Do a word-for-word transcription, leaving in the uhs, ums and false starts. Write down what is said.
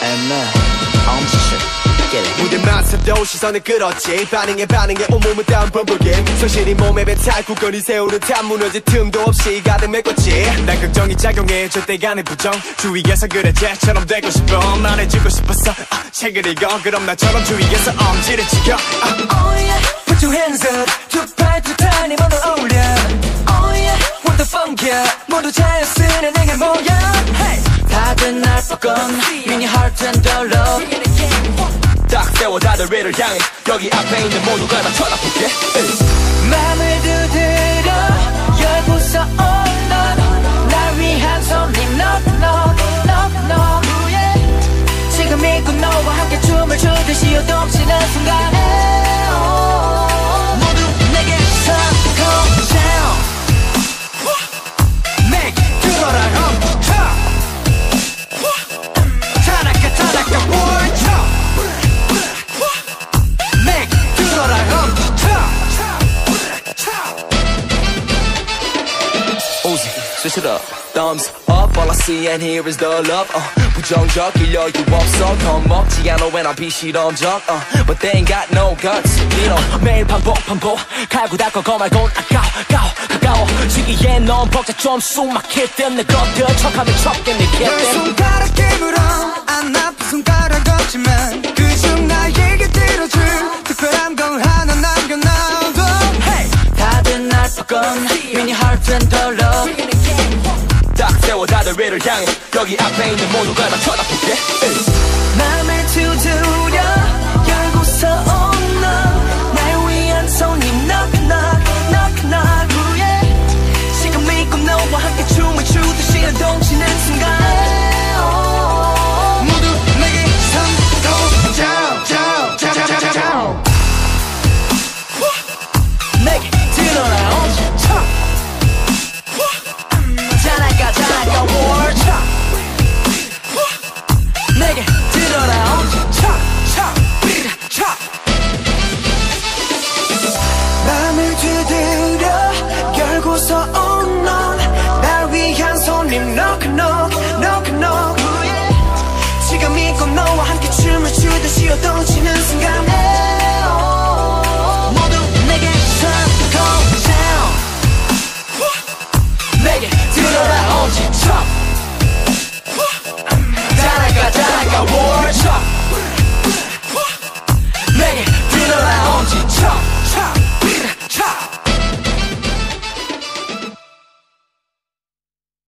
man, 엄청 무대만 서도 시선을 끌었지. 반응에 반응에 온몸은 다운 범벅임. 성실히 몸에 뱉어 굳건히 세우는 탑 무너질 틈도 없이 가득 메꿨지. 난 걱정이 작용해 절대 간의 부정. 주위에서 그래 쟤처럼 되고 싶어 말해주고 싶었어. 아, 책을 읽어 그럼 나처럼 주위에서 엄지를 지켜. 아. Oh yeah, put your hands up. 두 팔 두 탄이 모두 어울려. Oh yeah, what the funk yeah. 모두 자연스레 내게 모여. Hey, 다들 날 뻗건 미니 heart and the love. 딱 세워 다들 위를 향해 여기 앞에 있는 모두가 다 쳐다볼게. 맘을 두드려 열고서 on 날 위한 손님 knock knock knock knock yeah. 지금 이 꿈 너와 함께 춤을 추듯이 요동치는 순간에 모두 내게 come down make 들어라 멈춰 타나카 타나카 boy Switch it up, thumbs up, all I see and hear is the love uh, 부정적일 여유 없어 겁먹지 않아 when I be 실험적 uh, but they ain't got no guts, you know 매일 반복 반복 갈고 닦아 거 말곤 아까워 가까워 가까워 시기엔 넌 벅차 좀 숨 막힐 땐내 것들 척하면 척겠네 널 손가락에 물어 안 아픈 손가락 없지만 그중 나에게 들어줄 특별한 건 하나 남겨놔도 hey! 다들 날 뻗건 미니 heart and the love 딱 세워 다들 위를 향해 여기 앞에 있는 모두가 다 쳐다볼게. 맘을 두드려 열고서 on 날 위한 손님 knock knock knock knock yeah. 지금 이 꿈 너와 함께 춤을 추듯이 요동치는 순간에 모두 내게 손 down down down down down 내게 들어라 엄청 자나까 자나까 war 내게 들어라 엄청 차 맘을 두드려 열고서 on 날 위한 손님 knock knock knock knock 지금 이 꿈 너와 함께 춤을 추듯이 요동치는 순간에